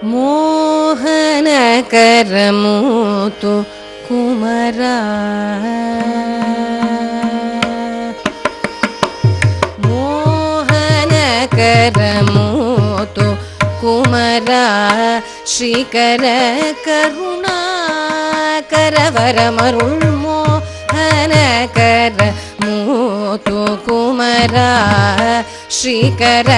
ಮೋಹನಕರ ಮೂತು ಕುಮರ ಮೋಹನಕರ ಮೂತು ಕುಮರ ಶ್ರೀಕರ ಕರುಣಾಕರವರ ಮರುಳ್ ಮೋಹನಕರ ಮೂತು ಕುಮರ ಶ್ರೀಕರ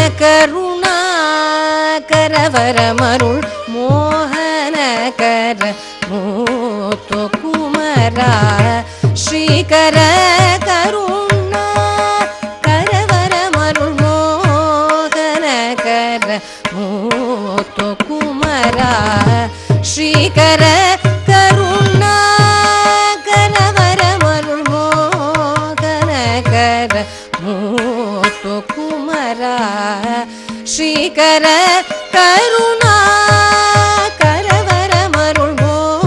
ಕರುಣಾಕರವರ ಮರುಳ್ ಮೋಹನಕರ ಮೂತು ಕುಮರ ಶ್ರೀಕರ ಕರುಣಾಕರವರ ಮರುಳ್ ಮೋಹನಕರ ಮೂತು ಕುಮರ ಶ್ರೀಕರ ಕರುಣಾಕರವರ ಮರುಳ್ ಮೋಹನಕರ ಮೂತು ಕುಮರ ಶ್ರೀಕರ ಕರುಣಾಕರವರ ಮರುಳ್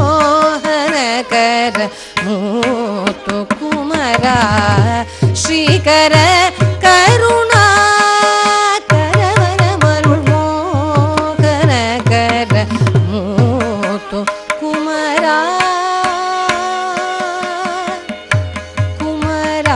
ಮೋಹನಕರ ಮೂತು ಕುಮರ ಶ್ರೀಕರ ಕರುಣಾಕರವರ ಮರುಳ್ ಮೋಹನಕರ ಮೂತು ಕುಮರ ಕುಮರ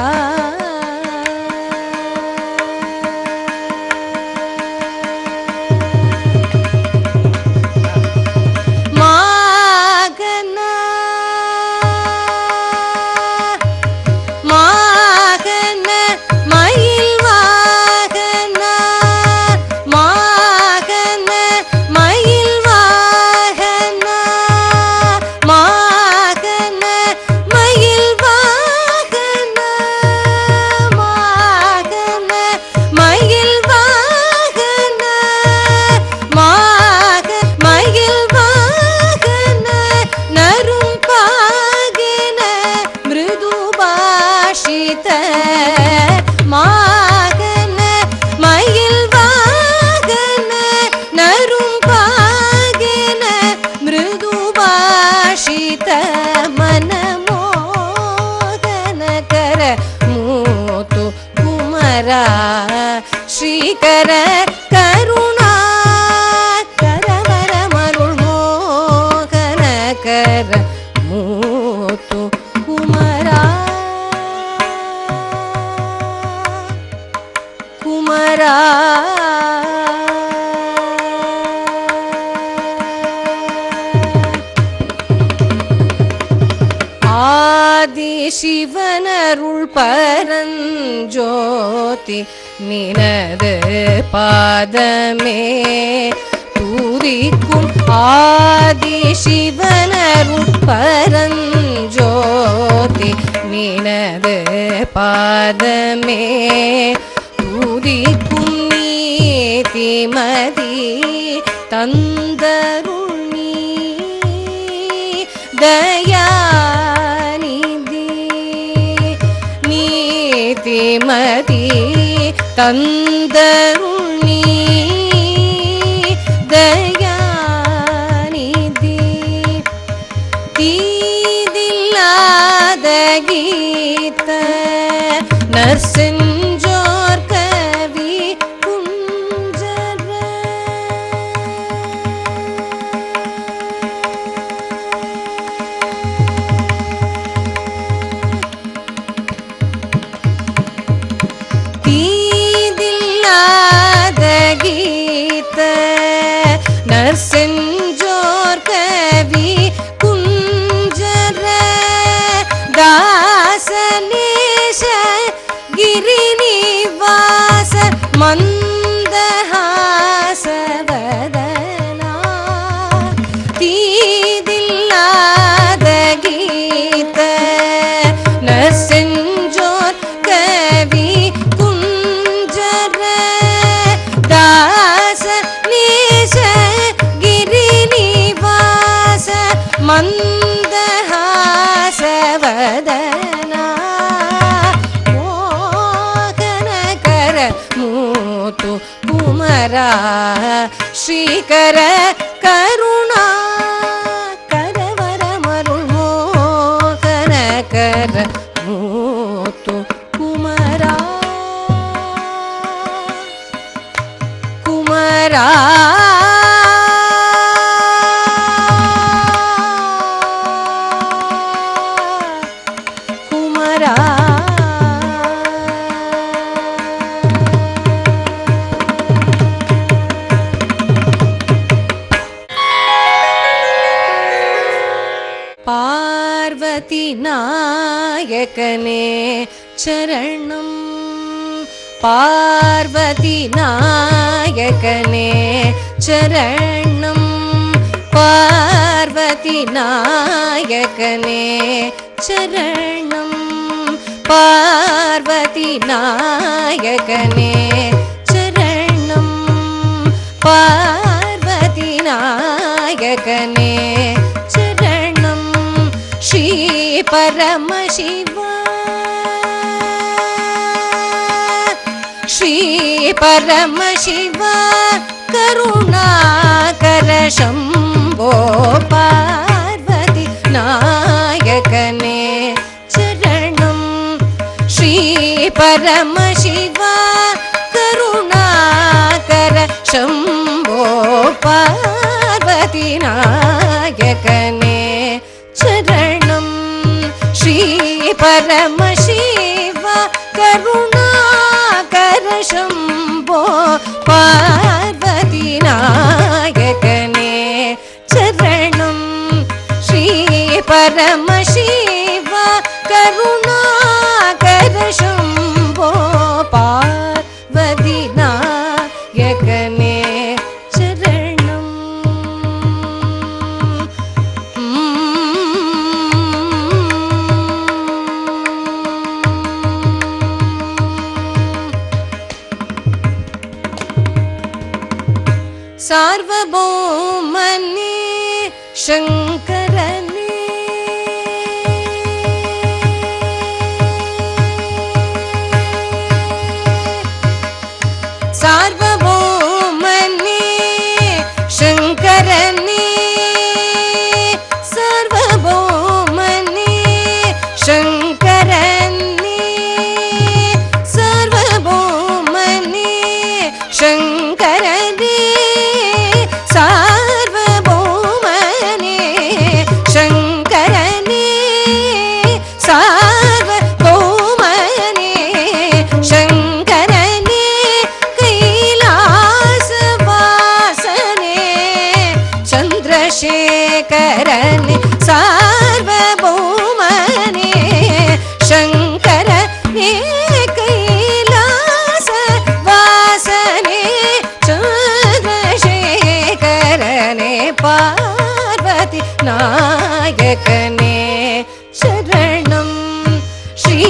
ಶ್ರೀಕರ ಕರುಣಾಕರವರ ಮರುಳ್ ಮೋಹನಕರ ಮೂತು ಕುಮರ ಕುಮರ ஆதி சிவனருள் பரஞ்சோதி நினது பாதமே துதிக்கும் ஆதி சிவனருள் பரஞ்சோதி நினது பாதமே துதிக்கும் நீதிமதி தந்தருள் நீ தயாநிதி நீதிமதி தந்தருள் நீ தயாநிதி தீதில்லாத கீத நற்செஞ்சோர் கவி குஞ்சர தீதில்லாத கீத நற்செஞ்சோர் கவி குஞ்சர தாசநேச கிரிநிவாச மந்தஹாசவதனா தீதில்லாத கீத நற்செஞ்சோர் கவி குஞ்சர தாசநேச கிரிநிவாச மந்தஹாசவதனா மோகனகர மூತು ಕುಮರ ಶ್ರೀಕರ ಕರುಣಾಕರವರ ಮರುಳ್ ಮೋಹನಕರ ಮೂತು ಕುಮರ ಕುಮರ நாயகனே சரணம் பார்வதி நாயகனே சரணம் பார்வதி நாயகனே சரணம் பார்வதி நாயகனே சரணம் பார்வதி நாயகனே சரணம் ஸ்ரீ பரமசிவா ஸ்ரீ பரமசிவா கருணாகர சம்போ பார்வதி நாயகனே சரணம் ஸ்ரீ பரமசிவா கருணாகர சம்போ பார்வதி நாயகனே சரணம் ஸ்ரீ பரமசிவா கருணாகர சம்போ பார்வதி நாயகனே சரணம் ஸ்ரீ பரமசிவா கருணாகர சம்போ பார்வதி நாயகனே சரணம் சார்வபௌமனே சங்கரனே சார்வபௌமனே சங்கரனே சார்வபௌமனே சங்கரனே சார்வபௌமனே சங்கரனே சார்வபௌமனே சங்கரனே சார்வபௌமனே சங்கரனே கைலாசவாசனே சந்திரசேகரனே சார்வபௌமனே சங்கரனே கைலாசவாசனே சந்திரசேகரனே பார்வதி நாயகனே சரணம் ஸ்ரீ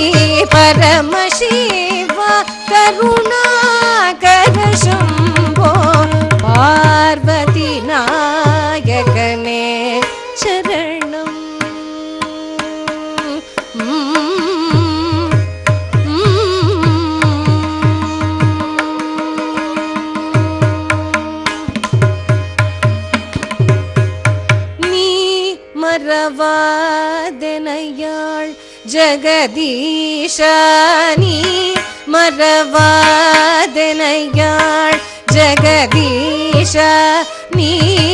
பரமசிவா கருணாகர சம்போ பார்வதி நாயகனே சரணம் மறவாதெனையாள் ஜகதீஷா நீ மறவாதெனையாள் ஜகதீஷா நீ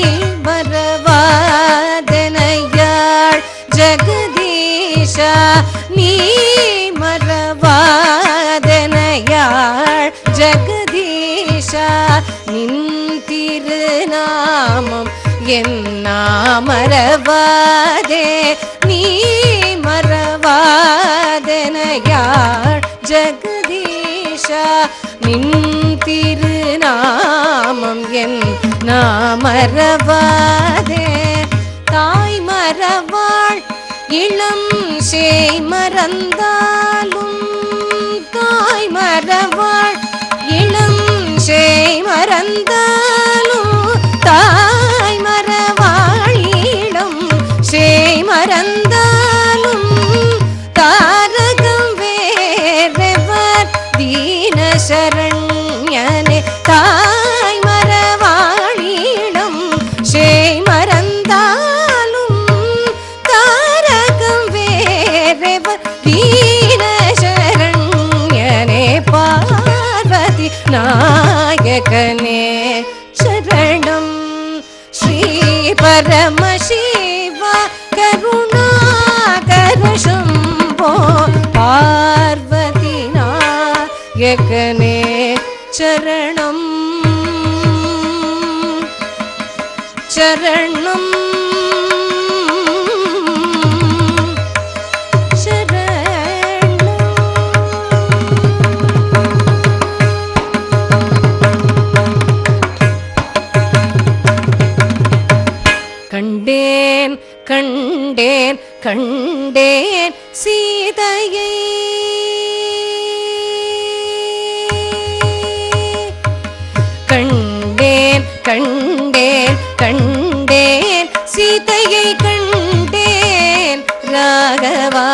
மறவாதெனையாள் ஜகதீஷா நீ மறவாதெனையாள் ஜகதீஷா நின் திருநாமம் என்னா மறவாதே நீ மறவாதெனையாள் ஜகதீஷா நின் திருநாமம் என்னா மறவாதே தாய் மறவாள் இளம் சேய் மறந்தாலும் தாய் மறவாள் இளம் சேய் மறந்தாலும் தாய் மறவாள் இளம் சேய் மறந்தாலும் தாரகம் வேறெவர் தீன சரண்யனே தாய் மறவாள் இளம் சேய் மறந்தாலும் தாரகம் வேறெவர் தீன சரண்யனே பார்வதி நாயகனே சரணம் ஸ்ரீ பரமசிவா கருணாகர சம்போ பார்வதி நாயகனே சரணம் சரணம் சரணம் கண்டேன் சீதையை கண்டேன் கண்டேன் கண்டேன் சீதையை கண்டேன் ராகவா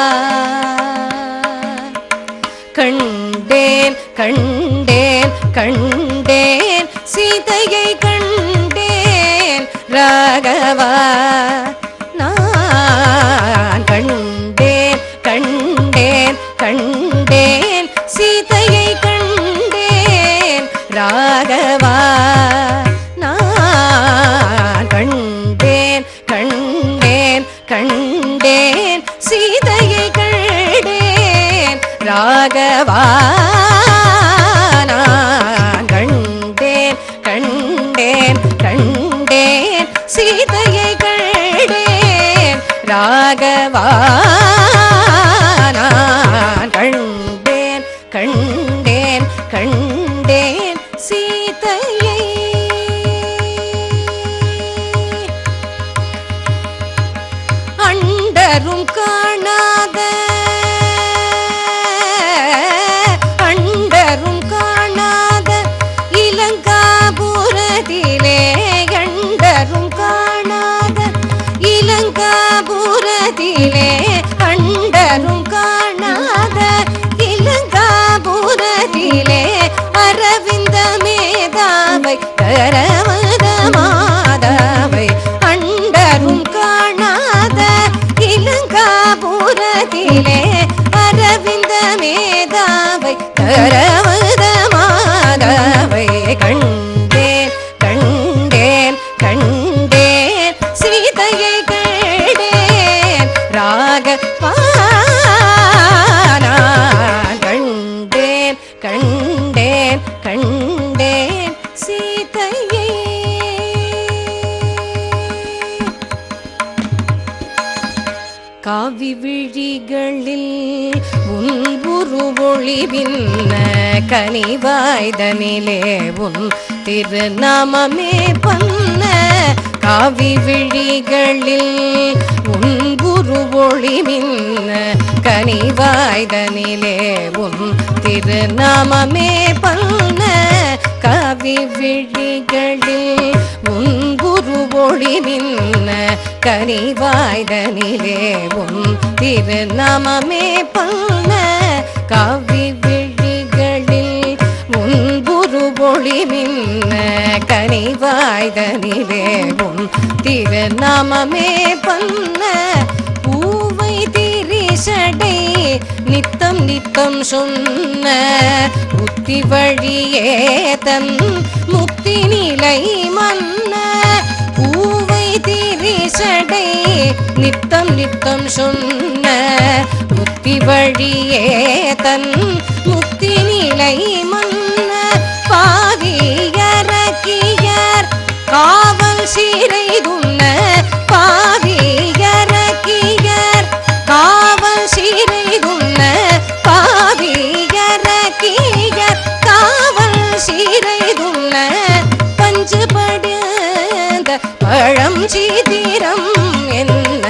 கண்டேன் கண்டேன் கண்டேன் சீதையை கண்டேன் ராகவா நான் கண்டேன் கண்டேன் கண்டேன் சீதையை கண்டேன் ராகவா நான் கண்டேன் கண்டேன் கண்டேன் சீதையை கண்டேன் ராகவா நான் கண்டேன் கண்டேன் கண்டேன் சீதையை கண்டேன் ராகவா நான் கண்டேன் கண்டேன் கண்டேன் சீதையை அண்டரும் காணாத அண்டரும் காணாத இலங்காபுரத்திலே அண்டரும் காணாத இலங்காபுரத்திலே அண்டரும் காணாத இலங்காபுரத்திலே அரவிந்த மேதாவை கரவத மாதாவை அண்டரும் காணாத இலங்காபுரத்திலே அரவிந்த மேதாவை கரவத மாதாவை கண்டேன் கண்டேன் கண்டேன் சீதையை கண்டேன் ராகவா நான் கண்டேன் கண்டேன் கண்டேன் சீதையை காவி விழிகளில் உன் உருவொளி பின்ன கனிவாய்தனிலே உன் திருநாமமே பண்ண காவி விழிகளில் உன் உருவொளி பின்ன கனிவாய்தனிலே உன் திருநாமமே பண்ண காவி விழிகளில் உன் குருவொளி மின்ன கனிவாய்தனிலே உன் திருநாமமே பண்ண காவி விழிகளில் உன் குருவொளி மின்ன கனிவாய்தனிலே உன் திருநாமமே பண்ண பூவை திரிசடை நித்தம் நித்தம் சொன்ன புத்தி வழியே தன் முக்தி நிலை மன்ன பூவை திரிசடை நித்தம் நித்தம் சொன்ன புத்தி வழியே தன் முக்தி நிலை மன்ன பாவியரக்கியர் காவல் சீரை துண்ண பாவியரக்கியர் காவல் சீரை துண்ண பாவியரக்கியர் காவல் சீரை துண்ண பஞ்சு படுந்த பழம் சீதிரம் என்ன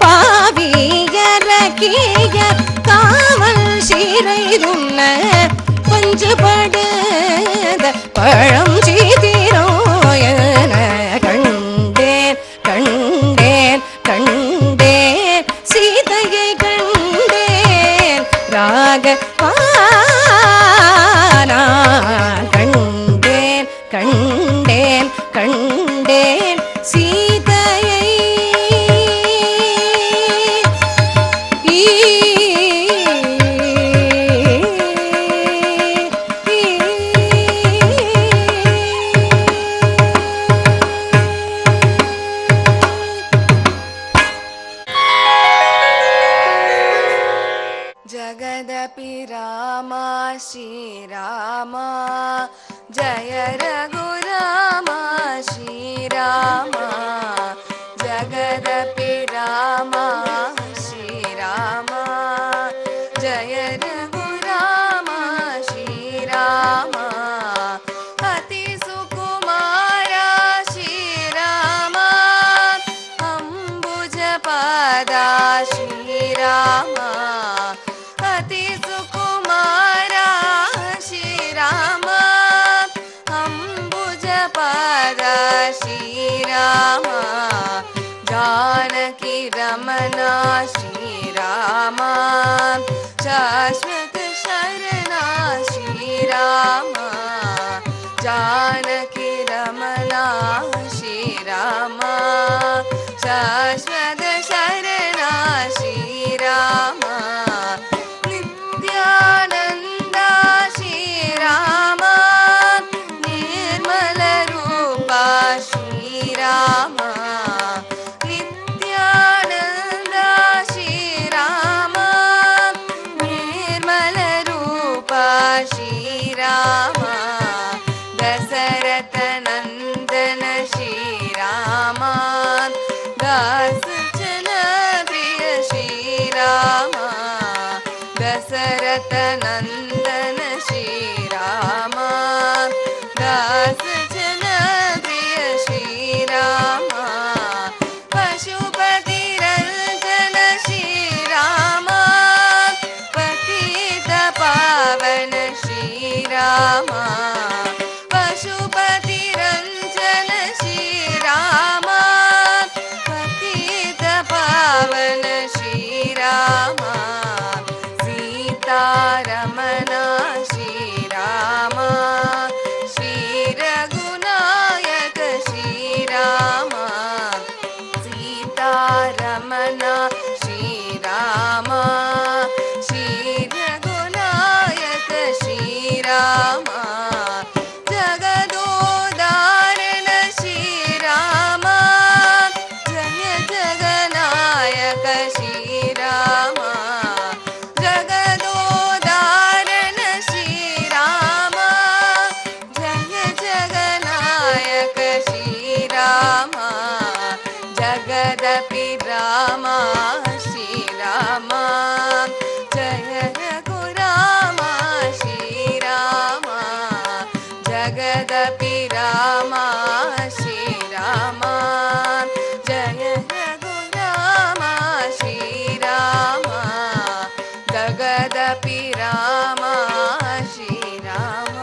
பாவியரக்கியர் காவல் சீரை துண்ண பஞ்சு படுந்த பழம் சீதிரம் என கண்டேன் கண்டேன் கண்டேன் சீதையை கண்டேன் ராகவா நான் கண்டேன் கண்டேன் கண்டேன் சீதையை जगदपि रामा श्रीरामा जय रघुरामा श्रीरामा जगदपि रामा श्रीरामा जय रघुरामा श्रीरामा अति सुकुमारा श्रीरामा अम्बुज पादा श्री ஸ்ரீராமா ஜானகி ரமணா ஸ்ரீராமா சாஸ்வத சரணா ஸ்ரீராமா ஜானகி ரமணா ஸ்ரீராமா சாஸ்வத சரணா ஸ்ரீராமா நித்யானந்தா ஸ்ரீராமா நிர்மல ரூபா ஸ்ரீராமா நித்யானந்தா ஸ்ரீராமா நிர்மல ரூபா ஸ்ரீராமா தசரத நந்தன ஸ்ரீராமா தாசஜன பிரிய ஸ்ரீராமா தசரத நந்தன ஸ்ரீராமா தாசஜன பிரிய ஸ்ரீராமா பசுபதி ரஞ்சன ஸ்ரீராமா பதீத பாவன ஸ்ரீராமா பசுபதி ரஞ்சன ஸ்ரீராமா பதீத பாவன ஸ்ரீராமா சீதாரமணா ஸ்ரீராமா ஸ்ரீரகுநாயக ஸ்ரீராமா சீதாரமணா ஸ்ரீராமா ஸ்ரீரகுநாயக ஸ்ரீராமா ஜகதோதாரண ஸ்ரீராமா ஜய ஜகநாயக ஸ்ரீராமா ஜகதோதாரண ஸ்ரீராமா ஜய ஜகநாயக ஸ்ரீராமா ஜகதபி ராமா ஸ்ரீராமா ஜய ரகுராமா ஸ்ரீராமா ஜகதபி ராமா ஸ்ரீராமா ஜய ரகுராமா ஸ்ரீராமா ஜகதபி ராமா ஸ்ரீராமா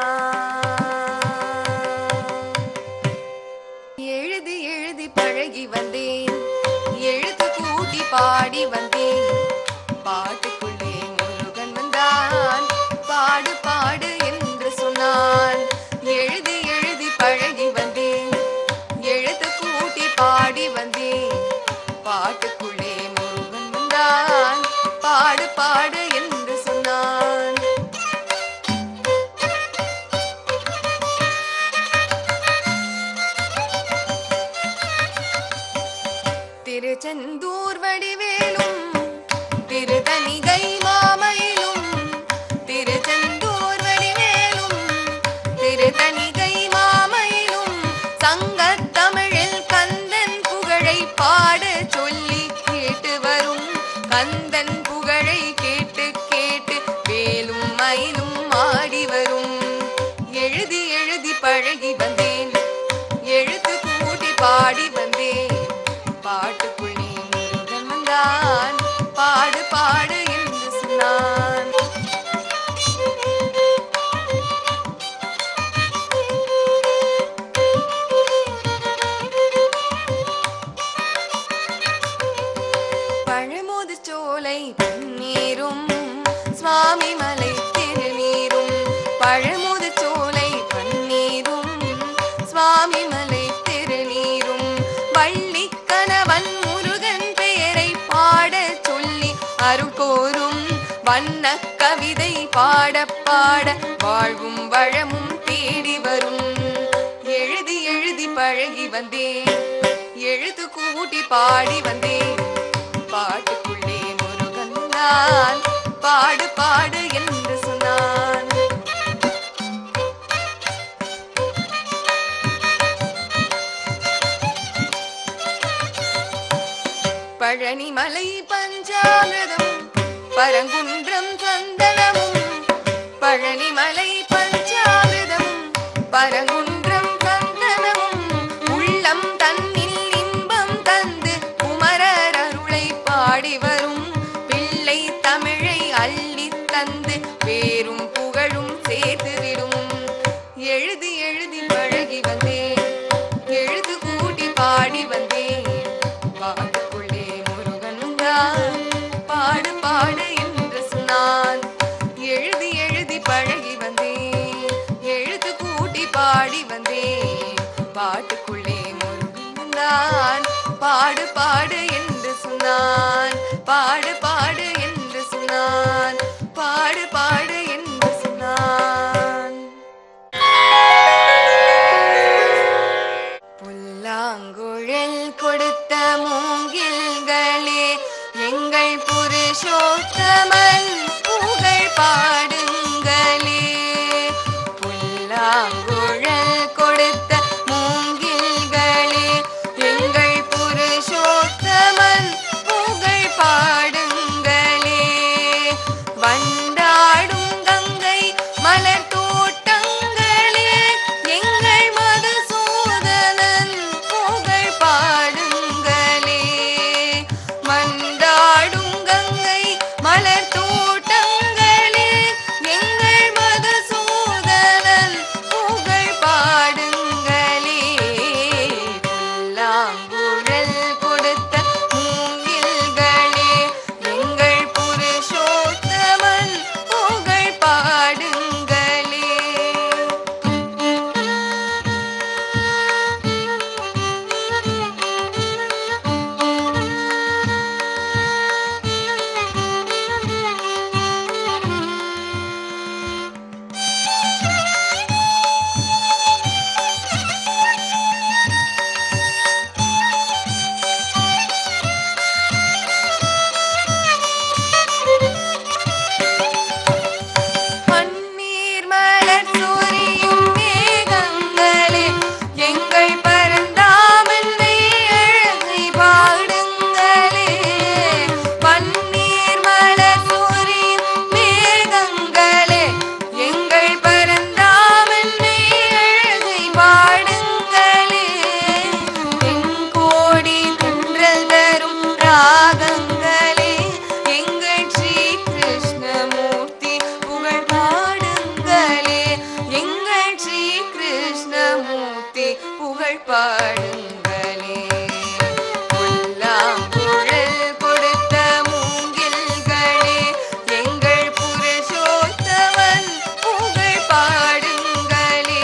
எழுதி எழுதி பழகி வந்தேன் எழுத்து கூட்டி பாடி வந்தேன் பாட்டுக்குள்ளே முருகன் வந்தான் பாடு பாடு என்று சொன்னான் எழுதி எழுதி பழகி வந்தேன் எழுத்து கூட்டி பாடி வந்தேன் பாட்டுக்குள்ளே முருகன் வந்தான் பாடு பாடு என்று சொன்னான் திருச்செந்தூர் வடிவேலும் திருத்தணிகை மாமயிலும் திருச்செந்தூர் வடிவேலும் திருத்தணிகை மாமயிலும் சங்கத்தமிழில் கந்தன் புகழை பாட சொல்லி கேட்டு வரும் கந்தன் புகழை கேட்டு கேட்டு வேலும் மயிலும் ஆடி வரும் எழுதி எழுதி பழகி வந்தேன் எழுத்து கூட்டி பாடி வந்தேன் பாட்டுக்குள்ளே முருகன் வந்தான் பாடு பாடு என்று சொன்னான் பழமுது சோலை பன்னீரும் சுவாமி மலை திருநீரும் பழமுது சோலை பன்னீரும் சுவாமி மலை திருநீரும் வள்ளி கணவன் முருகன் பெயரை பாட சொல்லி அருள் கோரும் வண்ண கவிதை பாட பாட வாழ்வும் வளமும் தேடி வரும் எழுதி எழுதி பழகி வந்தேன் எழுத்து கூட்டி பாடி வந்தேன் பாட்டுக்குள்ளே முருகன் தான் பாடு பாடு என்று சொன்னான் பழனிமலை பஞ்சாமிரதம் பரங்குன்றம் சந்தனமும் பழனிமலை பஞ்சாமிரதம் பரங்குன்றம் சந்தனமும் உள்ளம் தன்னில் இன்பம் தந்து குமரர் அருளை பாடி வரும் பிள்ளை தமிழை அள்ளி தந்து பேரும் புகழும் சேர்த்துவிடும் எழுதி எழுதி பழகி வந்தேன் பாட்டுக்குள்ளே முருகன் பாடு பாடு என்று சொன்னான், பாடு பாடு என்று சொன்னான், பாடு பாடு என்று சொன்னான். புல்லாங்குழல் கொடுத்த மூங்கில்களே எங்கள் புருஷோத்தமன் புகழ் பாடுங்களே. புல்லாங்குழல் கொடுத்த மூங்கில்களே எங்கள் புருஷோத்தமன் புகழ் பாடுங்களே. வண்டாடும் கங்கை மலர் தோட்டங்களே எங்கள் மதுசூதனன் புகழ் பாடுங்களே. மண்டாடும் கங்கை மலர் தோட்டங்களே எங்கள் மதுசூதனன் புகழ் பாடுங்களே. புல்லாங்குழல் கொடுத்த மூங்கில்களே எங்கள் புருஷோத்தமன் புகழ் பாடுங்களே. பன்னீர் மலர் சொரியும் மேகங்களே எங்கள் பரந்தாமன் அழகை பாடுங்களே. பன்னீர் மலர் சொரியும் மேகங்களே எங்கள் பரந்தாமன் அழகை பாடுங்களே. தென்கோடி குன்றல் தரும் ராகங்களே எங்கள் ஸ்ரீ கிருஷ்ணமூர்த்தி புகழ் பாடுங்களே. எங்கள் ஸ்ரீ கிருஷ்ணமூர்த்தி புகழ் பாடுங்களே. புல்லாங்குழல் கொடுத்த மூங்கில்களே எங்கள் புருஷோத்தமன் புகழ் பாடுங்களே.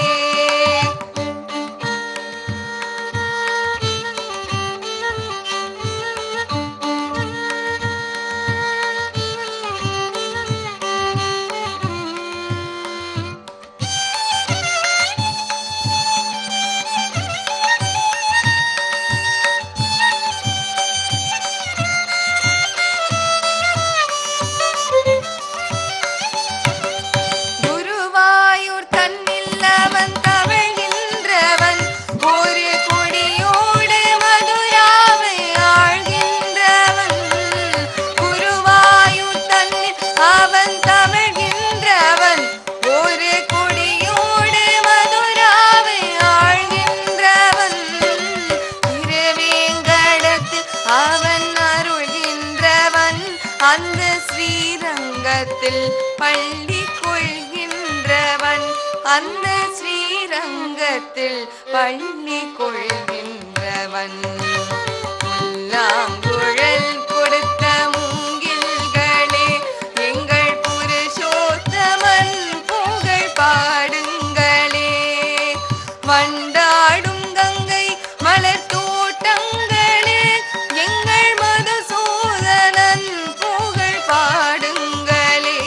குருவாயூர் தன்னில் அவன் தவழ்கின்றவன் ஒரு கொடியோடு மதுராவை ஆழ்கின்றவன். குருவாயூர் தன்னில் அவன் தவழ்கின்றவன் ஒரு கொடியோடு மதுராவை ஆழ்கின்றவன். திருவேங்கடத்தில் அவன் அருள்கின்றவன் அந்த ஸ்ரீரங்கத்தில் பள்ளி கொள்கின்றவன். அந்த ஸ்ரீரங்கத்தில் பள்ளி கொள்கின்றவன். புல்லாங்குழல் கொடுத்த மூங்கில்களே எங்கள் புருஷோத்தமன் புகழ் பாடுங்களே. வண்டாடும் கங்கை மலர் தோட்டங்களே எங்கள் மதுசூதனன் புகழ் பாடுங்களே.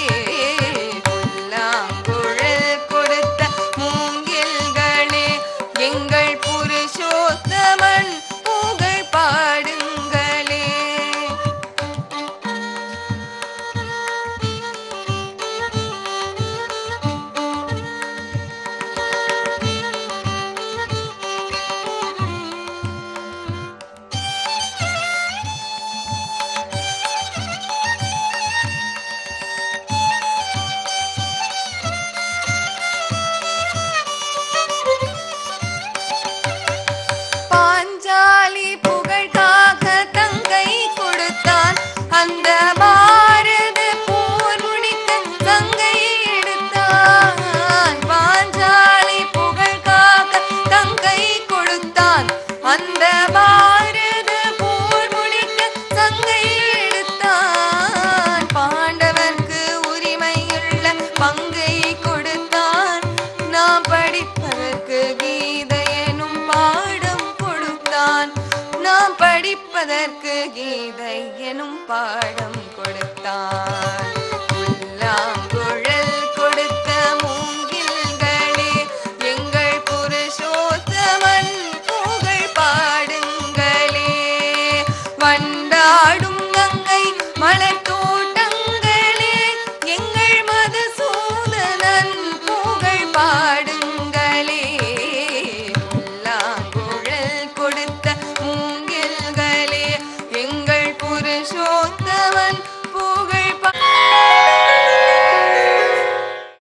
புல்லாங்குழல் கொடுத்த மூங்கில்களே எங்கள் புருஷோத்தமன் புகழ் பாடுங்களே. கற்பதற்கு கீதை எனும் பாடம் கொடுத்தான். புல்லாங்குழல் கொடுத்த மூங்கில்களே, எங்கள் புருஷோத்தமன் புகழ் பாடுங்களே. வண்டாடும் கங்கை மலர்